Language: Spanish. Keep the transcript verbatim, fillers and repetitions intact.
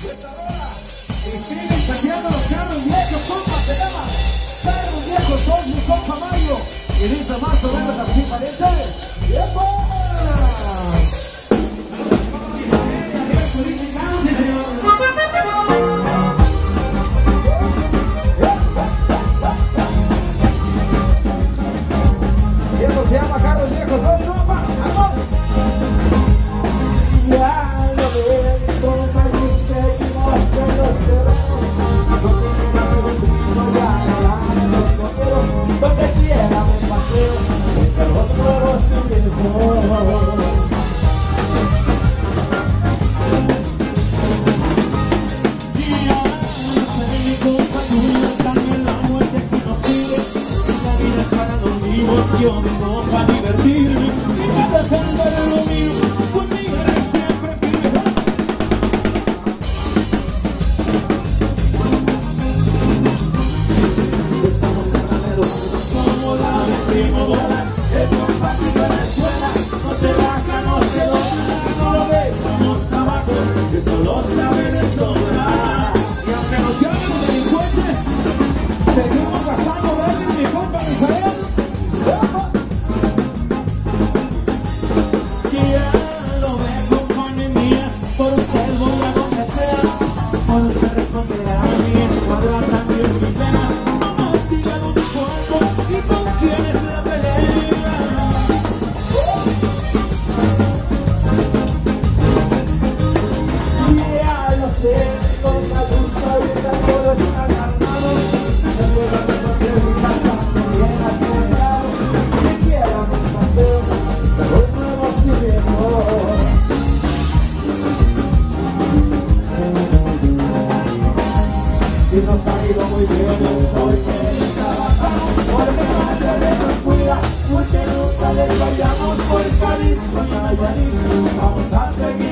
Escriben cambiando los carros viejos, compa, se llama Carros Viejos, son mi compa Mario. Y dice más o menos así, parece. ¡Yepa! Y esto se llama Carros Viejos, son compa, ¡vamos! Ya lo ven, toma y usted que no hace los terrenos. Donde quiera me paseo, el otro rostro viejo. Y ahora sé mi compa tuya, también la muerte que nos sigue. La vida es para los vivos, yo vengo para divertirme y para defender lo mío. Conmigo eres siempre firme. Es compartido en la escuela, no se baja, no se dobla, no lo ve, somos abajo, que solo sabe de sobra. Y aunque nos llamen los delincuentes, seguimos gastando verde, mi compa Misael. Ya lo ve, compañía mía, por usted voy a donde sea, por usted responderá a mi escuadra, también mi pena. Mamá, dígalo mi cuerpo y con quién es la pelea. Con la luz abierta todo está calmado. Recuerda que en mi casa me vienes cercado. Que quiera un paseo, pero hoy no vamos viviendo. Si nos ha ido muy bien, hoy que trabajamos, porque madre de nos cuida, porque nunca les vayamos por Jalisco y Nayarit. Vamos a seguir.